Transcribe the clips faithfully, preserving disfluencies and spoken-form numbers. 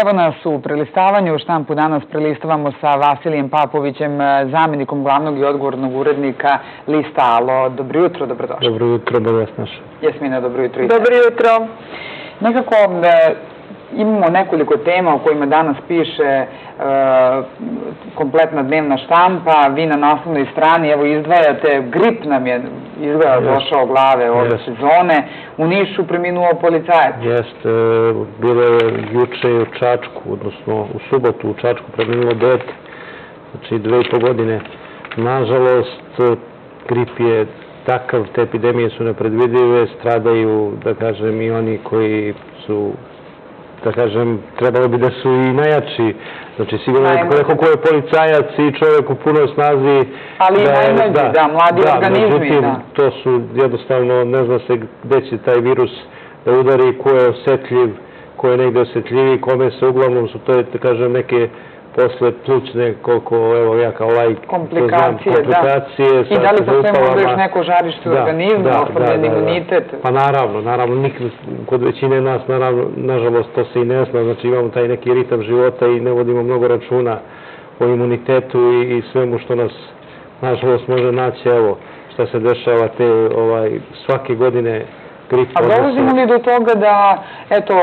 Evo nas u prelistavanju. Štampu danas prelistavamo sa Vasilijem Papovićem, zamenikom glavnog i odgovornog urednika lista Alo. Dobro jutro, dobrodošli. Dobro jutro, dobro vas naša. Jasmina, dobro jutro. Dobro jutro. Nekako imamo nekoliko tema o kojima danas piše kompletna dnevna štampa. Vi na naslovnoj strani, evo, izdvajate, grip nam je izgleda došao glave ove sezone. U Nišu preminuo policajac. Jeste, bilo je juče u Čačku, odnosno u subotu u Čačku preminulo dete, znači dve i po godine. Nažalost, grip je takav, te epidemije su nepredvidive, stradaju, da kažem, i oni koji su, da kažem, trebalo bi da su i najjači. Znači, sigurno je neko ko je policajac i čovjek u punoj snazi. Ali i najmlađi, da, mladi organizmi. Međutim, to su jednostavno, ne zna se gde će taj virus da udari, ko je osjetljiv, ko je negde osjetljiviji, kome se uglavnom su to, da kažem, neke posle plućne, koliko, evo, ja kao lajk, komplikacije, da. I da li sa svema onda još neko žarište u organizmu, oslabljen imunitet? Pa naravno, naravno, kod većine nas, nažalost, to se i ne zna, znači imamo taj neki ritam života i ne vodimo mnogo računa o imunitetu i svemu što nas, nažalost, može naći, evo, šta se dešava te, svake godine grip. A dolazimo li do toga da, eto,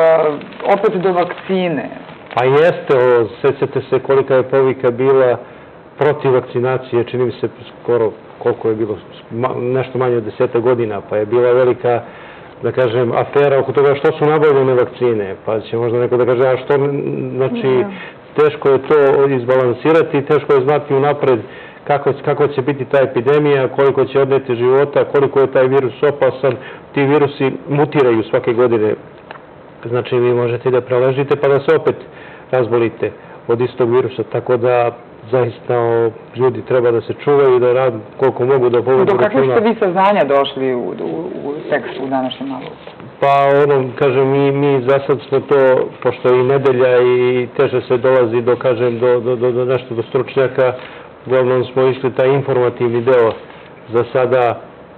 opet do vakcine? Pa jeste, sećate se kolika je povika bila protiv vakcinacije, čini mi se skoro koliko je bilo, nešto manje od deseta godina, pa je bila velika, da kažem, afera oko toga što su nabavljene vakcine, pa će možda neko da kaže, a što, znači, teško je to izbalansirati, teško je znati unapred kako će biti ta epidemija, koliko će odneti života, koliko je taj virus opasan, ti virusi mutiraju svake godine. Znači, vi možete da preležite pa da se opet razbolite od istog virusa, tako da zaista ljudi treba da se čuvaju, da rade koliko mogu da povedu računa. Do kakvih ste vi saznanja došli u tekstu u današnjem nalogu? Pa ono, kažem, mi za sad smo to, pošto je i nedelja i teže se dolazi do, kažem, do nešto do stručnjaka, uglavnom smo išli taj informativni deo za sada.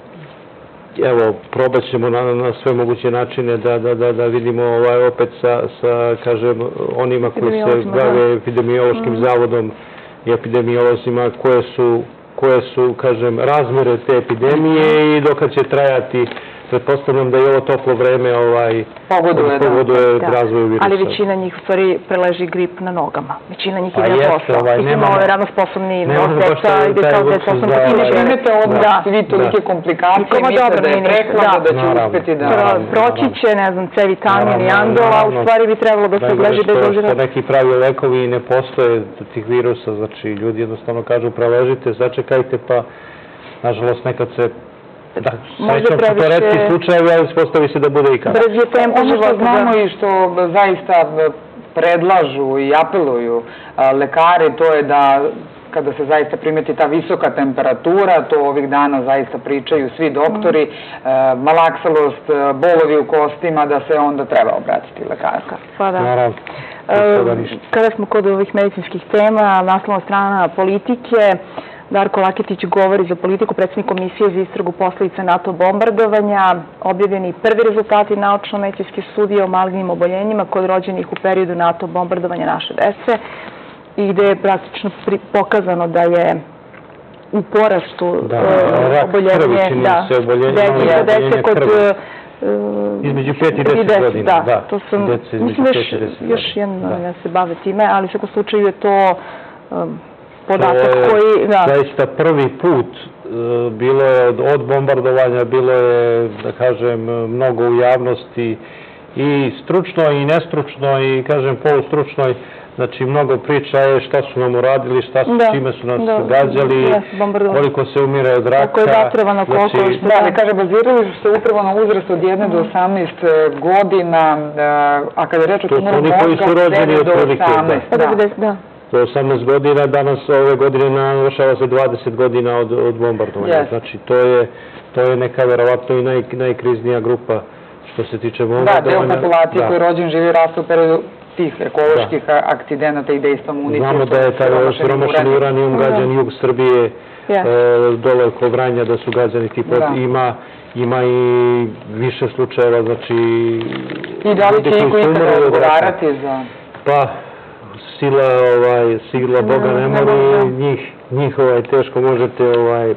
Evo, probat ćemo na sve moguće načine da vidimo opet sa, kažem, onima koji se bave epidemiološkim zavodom i epidemiolozima koje su, kažem, razmere te epidemije i dokad će trajati. Pretpostavljam da je ovo toplo vreme pogoduje razvoju virusa. Ali većina njih u stvari preleži grip na nogama. Većina njih ide na posao. I ima ove radno sposobni deca, ide kao deca osam I ne živete odmah svi tolike komplikacije, misle da je prehlada, da će uspeti da... Proći će, ne znam, C vitamin i andol, a u stvari bi trebalo da se obleži bez obzira. Neki pravi lekovi ne postoje tih virusa, znači ljudi jednostavno kažu preležite, začekajte, pa nažalost nekad se da, srećom su to retki slučajevi, ali postavi se da bude i kada. Ono što znamo i što zaista predlažu i apeluju lekari, to je da kada se zaista primeti ta visoka temperatura, to ovih dana zaista pričaju svi doktori, malaksalost, bolovi u kostima, da se onda treba obratiti lekarka. Pa da. Kada smo kod ovih medicinskih tema, naslovna strana politike, Darko Laketić govori za politiku, predsjednik Komisije za istragu posledica NATO bombardovanja, objavljeni prvi rezultati naučno-medicinske studije o malignim oboljenjima kod rođenih u periodu NATO bombardovanja naše dece i gde je praktično pokazano da je u porastu oboljenje dece kod... Između pet i deset godina. Da, to sam, mislim još jedno ja se bave time, ali u svakom slučaju je to... podatak koji... Zaista prvi put bilo je od bombardovanja, bilo je, da kažem, mnogo u javnosti i stručno i nestručno i, kažem, polustručnoj. Znači, mnogo priča je šta su nam uradili, šta su, čime su nas gađali, koliko se umire od raka. Koliko je zatrovano, koliko je što... Da, ali kaže, bazirali su se upravo na uzrast od jedne do osamnaest godina, a kada je reč o tumoru mozga, devet do osamnaest. Da. Do osamnaest godina, danas ove godine navršava se dvadeset godina od bombardovanja. Znači, to je neka verovatno i najkriznija grupa što se tiče bombardovanja. Da, deo populacije koji rođen živi rastu u periodu tih ekoloških akcidenata i dejstva municije. Znamo da je taj osiromašeni uranijum gađan jug Srbije, dole oko Vranja da su gađani ti pot. Ima i više slučajeva, znači... I da li će iko ikada odgovarati za... Pa, sila, ovaj, sila Boga ne mori, njih, njih ovaj, teško možete, ovaj,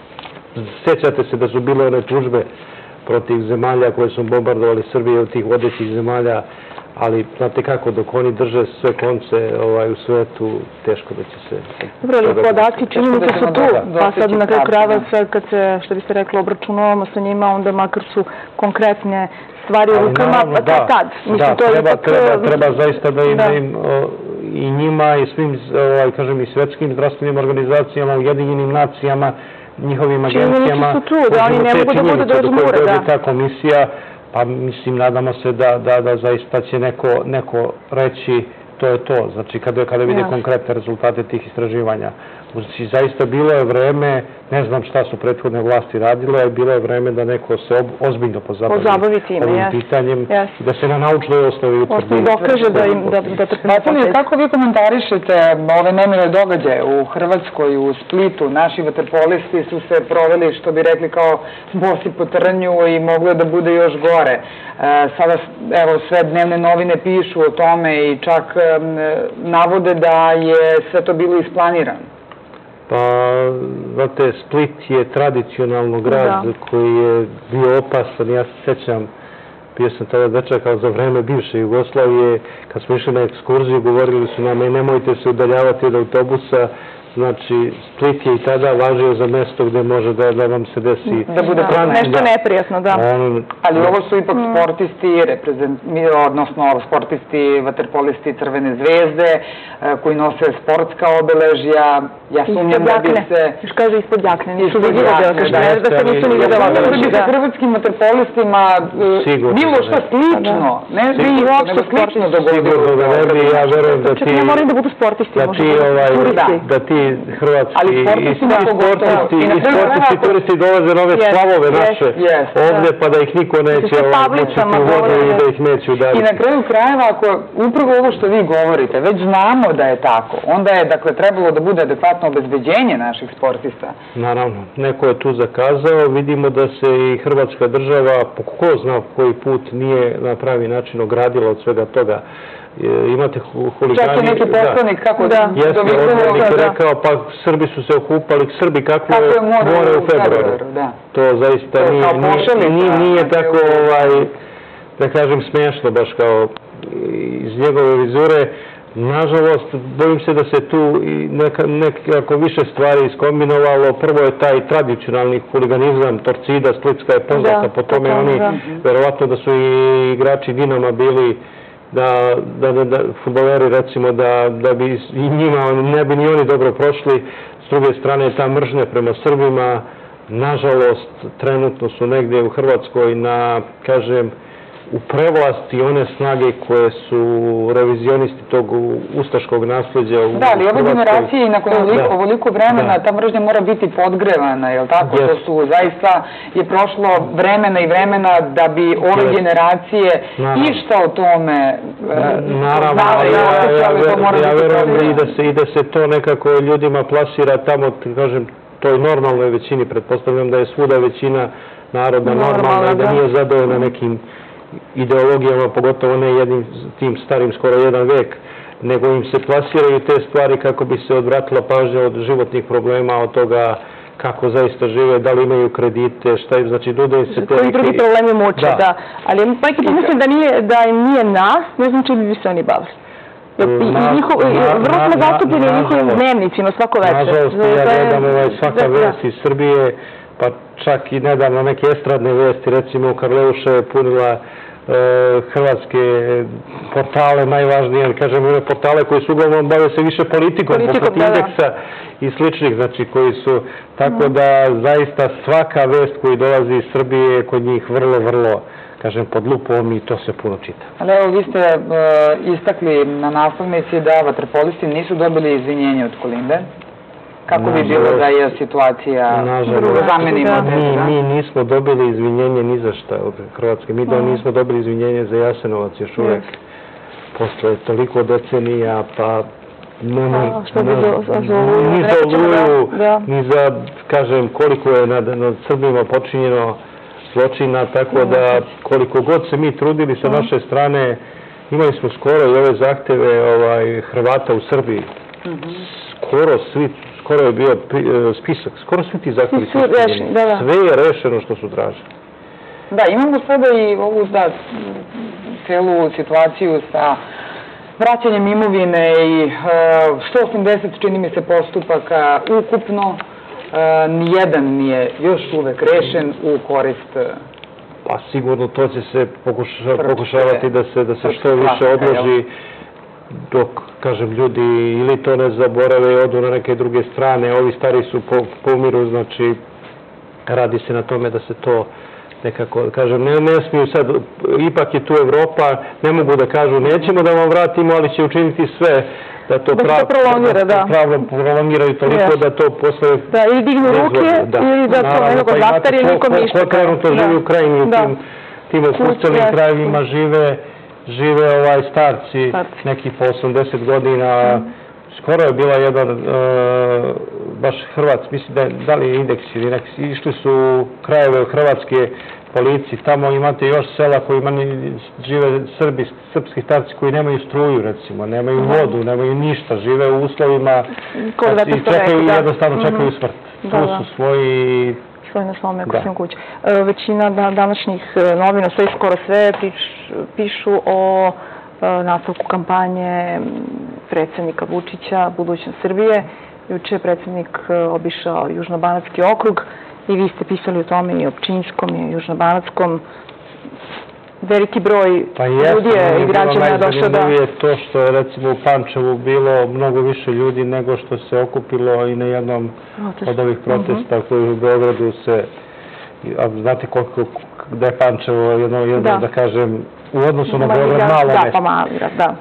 sjećate se da su bile one tužbe protiv zemalja koje su bombardovali Srbije od tih vodećih zemalja, ali znate kako, dok oni drže sve konce ovaj, u svetu, teško da će se... Dobro, ali podatki čini mi se su tu, pa sad na kraju krajeva sve kad se, što biste rekli, obračunavamo sa njima, onda makar su konkretne stvari u rukama, pa tad. Da, treba zaista da im i njima i svim, kažem, i svetskim zdravstvenim organizacijama, Ujedinjenim nacijama, njihovim agencijama... Činjenici su tu, da oni ne mogu da budu do žmure, da. Ta komisija, pa mislim, nadamo se da zaista će neko reći to je to, znači kada vide konkretne rezultate tih istraživanja. Znači, zaista bilo je vreme, ne znam šta su prethodne vlasti radile, ali bilo je vreme da neko se ozbiljno pozabavi ovim pitanjem i da se na naučnoj osnovi utvrdi. Dokaže da im da trpe. Kako vi komentarišete ove nemile događaje u Hrvatskoj, u Splitu? Naši vaterpolisti su se proveli, što bi rekli, kao bosi po trnju i moglo da bude još gore. Sada, evo, sve dnevne novine pišu o tome i čak navode da je sve to bilo isplanirano. Pa, znate, Split je tradicionalno grad koji je bio opasan. Ja se sjećam, bio sam tada dečakao za vreme bivše Jugoslavije, kad smo išli na ekskurziju, govorili su nam, nemojte se udaljavati od autobusa. Znači, Split je i tada važio za mesto gde može da vam se desi... Da bude nešto neprijatno, da. Ali ovo su ipak sportisti, odnosno sportisti, vaterpolisti Crvene zvezde, koji nose sportska obeležja. Ja sumnjam da bi se... Još kaže ispod jakne, nisu vidjeli da se nisu ni vidjela obeležja. Da bi se hrvatskim vaterpolistima bilo što slično, ne nego slično dogodilo. Ja verujem da ti... Čak ne moraju da budu sportisti, možda da ti hrvatski i sportisti turisti dolaze na ove slavove naše ovdje, pa da ih niko neće odlučiti u vodu i da ih neće udariti. I na kraju krajeva, ako upravo ovo što vi govorite, već znamo da je tako, onda je, dakle, trebalo da bude adekvatno obezbeđenje naših sportista. Naravno, neko je tu zakazao, vidimo da se i hrvatska država, po ko zna koji put, nije na pravi način ogradila od svega toga. Imate huligani... Čak i neki poslanik, kako da... Jeste, odbornik je rekao, pa Srbi su se okupali, Srbi kako je more u februaru. To zaista nije tako, da kažem, smiješno baš kao iz njegove vizure. Nažalost, bojim se da se tu nekako više stvari iskombinovalo. Prvo je taj tradicionalni huliganizam, Torcida, Splitska je poznata, po tome oni, verovatno da su i igrači Dinama bili da fudbaleri, recimo, da bi i njima, ne bi ni oni dobro prošli. S druge strane, ta mržnja prema Srbima, nažalost, trenutno su negdje u Hrvatskoj na, kažem, u prevlasti one snage koje su revizionisti tog ustaškog nasljeđa u Hrvatskoj. Da, ali ove generacije i nakon ovoliko vremena ta mržnja mora biti podgrevana, je li tako? To su zaista je prošlo vremena i vremena da bi ove generacije išta o tome znali. Ja verujem i da se to nekako ljudima plasira tamo, kažem, toj normalnoj većini. Pretpostavljam da je svuda većina naroda normalna i da nije zadovoljna nekim ideologijama, pogotovo ne jednim tim starim, skoro jedan vek, nego im se plasiraju te stvari kako bi se odvratila pažnja od životnih problema, od toga kako zaista žive, da li imaju kredite, šta im, znači, dodaju se te... Koji drugi problemi muče, da. Ali neki pomislim da im nije nas, ne znam čim bi se oni bavili. Vrlo smo zastupljeni u njihovim dnevnicima svako večer. Nažalost, ja gledam svaka vest iz Srbije, pa čak i nedavno neke estradne vesti, recimo Karleuša je punila hrvatske portale, najvažnije, kažem, ove portale koji su uglavnom bave se više politikom, poput Indeksa i sličnih, znači koji su, tako da zaista svaka vest koji dolazi iz Srbije je kod njih vrlo, vrlo, kažem, pod lupom i to se puno čita. Ali evo, vi ste istakli na naslovnici da vaterpolisti nisu dobili izvinjenje od Kolinde. Kako bi bilo da je situacija zamenima? Mi nismo dobili izvinjenje ni za šta od Hrvatske. Mi nismo dobili izvinjenje za Jasenovac još uvek. Posle toliko decenija, pa ni za Oluju, ni za, kažem, koliko je nad Srbima počinjeno zločina, tako da koliko god se mi trudili sa naše strane, imali smo skoro i ove zahteve ovaj, Hrvata u Srbiji. Skoro svi, skoro je bio spisak, skoro svi ti zahtjevi su ispunjeni. Sve je rešeno što su tražili. Da, imamo sada i ovu, da, celu situaciju sa vraćanjem imovine i sto osamdeset, čini mi se, postupaka ukupno. Nijedan nije još uvek rešen u korist... Pa sigurno to će se pokušavati da se što više odloži dok, kažem, ljudi ili to ne zaborave i odu na neke druge strane. Ovi stari su pomiru, znači radi se na tome da se to nekako, kažem, ne smiju sad, ipak je tu Evropa, ne mogu da kažu nećemo da vam vratimo, ali će učiniti sve da to pravno prolongiraju toliko da to posle... Da, ili dignu ruke, ili da to jednog od zastarije nikom ništa. Ko trenutno živi u krajini, u tim opuštenim krajevima žive starci, neki po osamdeset godina. Skoro je bila jedan, baš Hrvat, mislim da li je indeks ili neki, išli su krajeve Hrvatske policiji, tamo imate još sela koji žive srpski starci koji nemaju struju, recimo, nemaju vodu, nemaju ništa, žive u uslovima i čekaju, jednostavno čekaju smrt. Tu su svoji... Svoji na svome kućnom kući. Većina današnjih novina, sve skoro sve, pišu o nastavku kampanje predsjednika Vučića, budućnost Srbije. Juče je predsjednik obišao Južnobanatski okrug i vi ste pisali o tome i o Pčinjskom i Južnobanatskom. Veliki broj ljudi i građana je došao da... Najzanimljivije je to što je recimo u Pančevu bilo mnogo više ljudi nego što se okupilo i na jednom od ovih protesta koji u Beogradu se... Znate koliko, da je Pančevo jedno, da kažem, u odnosu na Beograd malo mesto. Da, pa mali grad, da.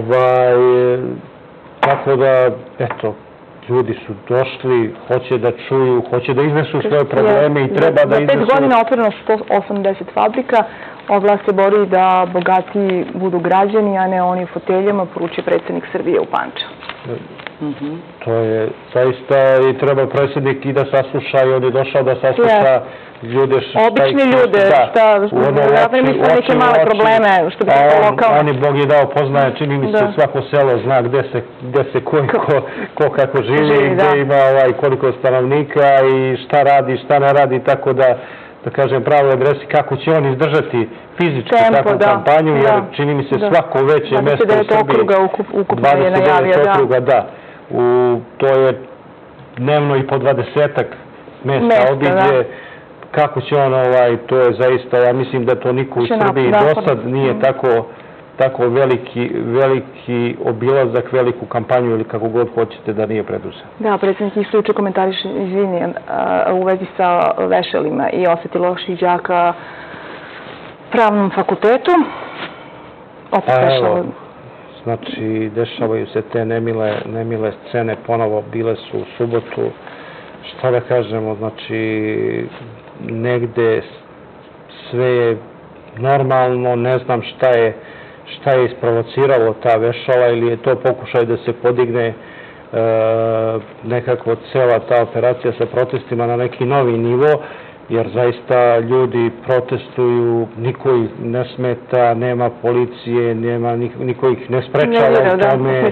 Tako da, eto, ljudi su došli, hoće da čuju, hoće da iznesu svoje probleme i treba da iznesu... Za pet godina otvoreno sto osamdeset fabrika, vlast se bori da bogati budu građani, a ne oni u foteljama, poručuje predsjednik Srbije u Pančevu. To je zaista i treba predsjednik i da sasluša i on je došao da sasluša ljude... Obični ljude, šta, vjerojatno misle neke male probleme, što bi se lokalno... On je, Bog je dao, poznaje, čini mi se, svako selo zna gde se ko kako živi, gde ima koliko stanovnika i šta radi, šta ne radi, tako da, da kažem, pravo adresi, kako će on izdržati fizički takvu kampanju, jer čini mi se svako veće mesto u Srbiji... dvadeset devet okruga ukupno je najavio, da. dvadeset devet okruga, da. To je dnevno i po dvadesetak mesta obiđe. Kako će on, to je zaista, ja mislim da to niko u Srbiji do sad nije tako veliki obilazak, veliku kampanju ili kako god hoćete da nije preduzeo. Da, predsjednik isto juče komentariše, izvini, u vezi sa vešalima i osveti loših đaka pravnom fakultetu. Pa evo, znači, dešavaju se te nemile scene, ponovo bile su u subotu. Šta da kažemo, znači, negde sve je normalno, ne znam šta je isprovociralo ta vešala ili je to pokušaj da se podigne nekako cela ta operacija sa protestima na neki novi nivo, jer zaista ljudi protestuju, niko ih ne smeta, nema policije, niko ih ne sprečava u tome.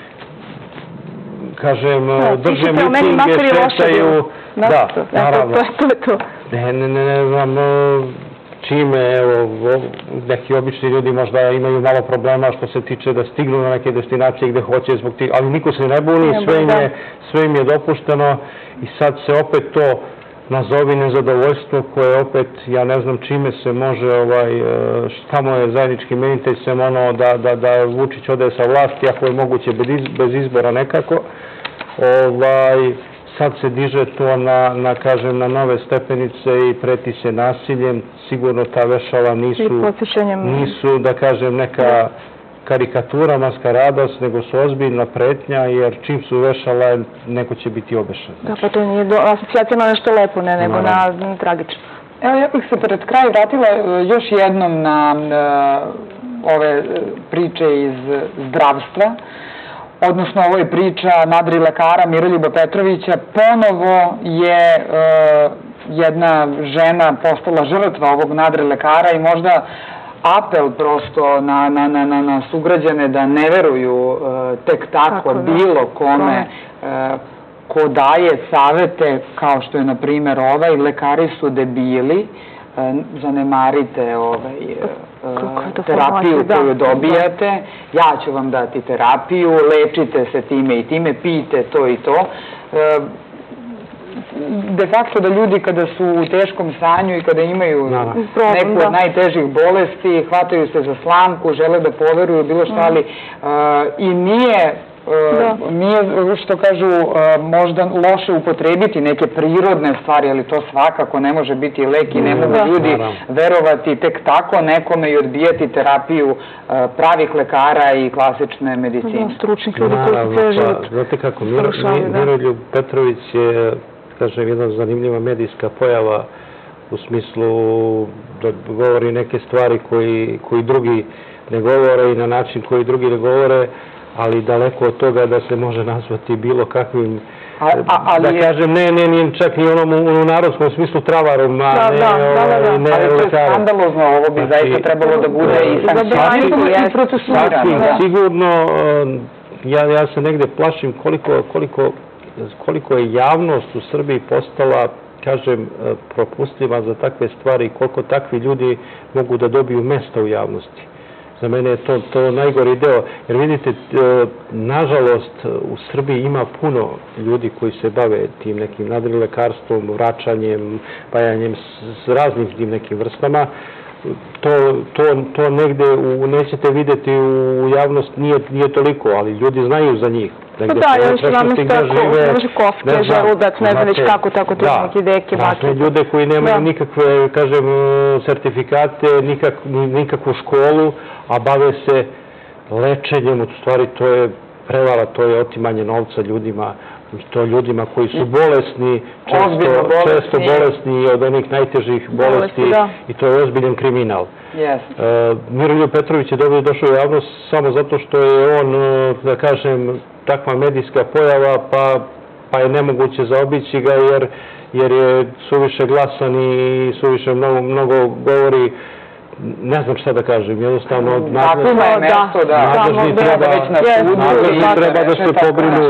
Kažem, drže mitinge, šetaju... Da, naravno. Ne, ne, ne znam čime, evo, neki obični ljudi možda imaju malo problema što se tiče da stignu na neke destinacije gde hoće zbog tih, ali niko se ne buni, sve im je dopušteno i sad se opet to nazovi nezadovoljstvo koje opet, ja ne znam čime se može, šta mu je zajednički menitelj, sem ono da Vučić ode sa vlasti, ako je moguće bez izbora nekako, sad se diže to na, kažem, na nove stepenice i preti se nasiljem. Sigurno ta vešala nisu, da kažem, neka karikatura, maskaradas, nego su ozbiljna pretnja, jer čim su vešala, neko će biti obešen. Da, pa to nije asocijacija na nešto lepo, ne, nego na tragično. Evo, ja bih se pred kraj vratila još jednom na ove priče iz zdravstva, odnosno ovo je priča nadrilekara Miroljuba Petrovića. Ponovo je jedna žena postala žrtva ovog nadrilekara i možda apel prosto na, na, na, na, na sugrađane da ne veruju tek tako bilo kome ko daje savete, kao što je, na primjer, ovaj, lekari su debili, zanemarite ovaj, terapiju koju dobijate, ja ću vam dati terapiju, lečite se time i time, pijte to i to. De facto da ljudi kada su u teškom stanju i kada imaju neku od najtežih bolesti, hvataju se za slamku, žele da poveruju bilo šta, ali i nije nije, što kažu, možda loše upotrebiti neke prirodne stvari, ali to svakako ne može biti lek i ne mogu ljudi verovati tek tako nekome i odbijati terapiju pravih lekara i klasične medicine. Stručnih ljudi koji se ceo život. Znate kako, Miroljub Petrović je, kažem, jedna zanimljiva medijska pojava u smislu da govori neke stvari koji drugi ne govore i na način koji drugi ne govore, ali daleko od toga da se može nazvati bilo kakvim, da kažem, ne, ne, nije čak ni onom u narodskom smislu travarom, a ne... Ali to je skandalozno, ovo bi zaista trebalo da bude i sankcionirano i procesuirano. Sigurno, ja se negde plašim koliko je javnost u Srbiji postala, kažem, propustljiva za takve stvari i koliko takvi ljudi mogu da dobiju mesta u javnosti. Za mene je to najgori deo, jer vidite, nažalost, u Srbiji ima puno ljudi koji se bave tim nekim nadrilekarstvom, vraćanjem, pajanjem s raznim tim nekim vrstama. To negde nećete vidjeti u javnost, nije toliko, ali ljudi znaju za njih. Pa da, još znam isto ako može kofke, želudac, ne znam već kako, tako tu neki deke, vake. Ljude koji nemaju nikakve, kažem, sertifikate, nikakvu školu, a bave se lečenjem, u stvari to je prevara, to je otimanje novca ljudima, to ljudima koji su bolesni, često bolesni od onih najtežih bolesti i to je ozbiljan kriminal. Miroljub Petrović je dobro došao u javnost samo zato što je on, da kažem, takva medijska pojava, pa je nemoguće zaobići ga jer je suviše glasan i suviše mnogo govori. Ne znam šta da kažem, jednostavno nadležni treba da se pobrinu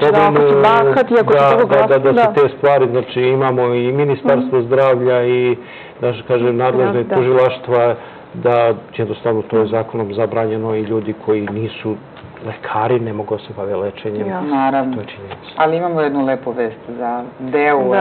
da se te stvari, znači imamo i Ministarstvo zdravlja i, da kažem, nadležne tužilaštva, da jednostavno to je zakonom zabranjeno i ljudi koji nisu lekari ne mogu se bave lečenjem. Naravno. Ali imamo jednu lepu vest za Deu.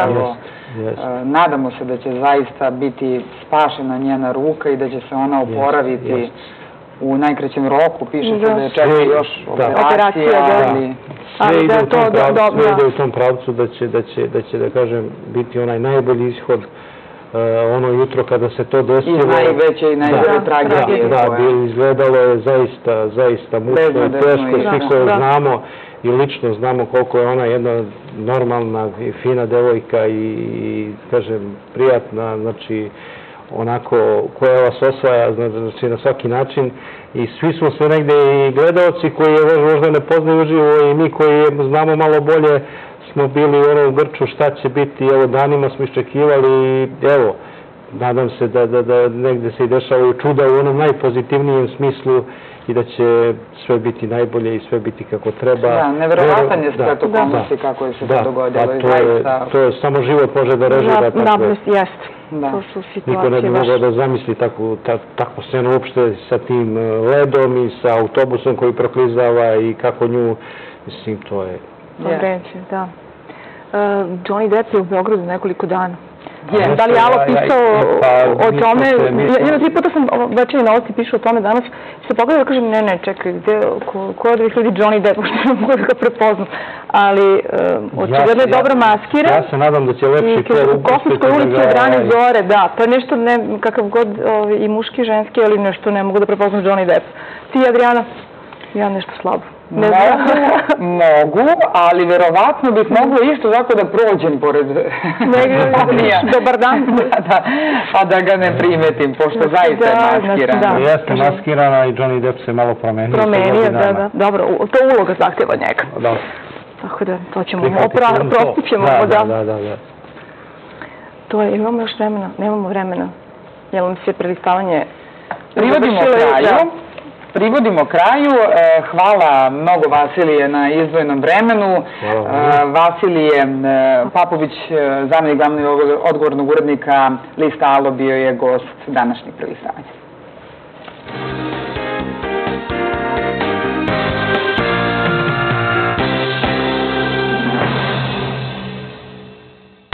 Nadamo se da će zaista biti spašena njena ruka i da će se ona oporaviti u najkraćem roku. Piše se da je čeka još operacija. Sve ide u tom pravcu da će, da kažem, biti onaj najbolji ishod ono jutro kada se to desilo. I najveće i najbolje tragedije. Da, izgledalo je zaista, zaista mučno i teško. Svi koje znamo i lično znamo koliko je ona jedna normalna i fina devojka i, kažem, prijatna, znači, onako, koja vas osvaja, znači, na svaki način. I svi smo se negde i gledalci koji je možda ne poznaju uživo i mi koji znamo malo bolje smo bili u onom grču šta će biti, evo, danima smo iščekivali i evo, nadam se da negde se i dešavaju čuda u onom najpozitivnijem smislu i da će sve biti najbolje i sve biti kako treba. Da, neverovatan je splet okolnosti kako je se to dogodilo i zaista... To je samo život može da režira takve... Naprost, jest. To su situacije Niko ne bi mogao da zamisli takvu scenu uopšte sa tim ledom i sa autobusom koji proklizava i kako nju, mislim, to je... Vreće, da. Johnny Depp je u Beogradu nekoliko dana. Da li je Alo pisao o tome? Jedno tri puta sam večeri novosti pišao o tome danas. Se pogledao da kažem, ne, ne, čekaj, ko je od ovih ljudi Johnny Depp, što ne mogu da ga prepoznam. Ali očigledno je dobro maskiran. Ja se nadam da će lepši to u Kosovskoj ulici od rane zore, da. To je nešto, kakav god i muški i ženski, ali nešto ne mogu da prepoznam Johnny Depp. Ti, Adriana? Ja nešto slabo. Mogu, ali verovatno bih mogla isto tako da prođem pored Dobar dan. Pa da ga ne primetim, pošto zaista je maskirana. Jeste maskirana i Johnny Depp se malo promenio. Promenio, da, da. Dobro, to uloga zahteva njega. Tako da, to ćemo, oprostit ćemo. Da, da, da. To je, imamo još vremena, nemamo vremena. Jel vam se prelistavanje privodimo kraju. Privodimo kraju. Hvala mnogo Vasilije na izdvojenom vremenu. Vasilije Papović, zamenik glavnog odgovornog urednika lista Alo, bio je gost današnjeg prelistavanja.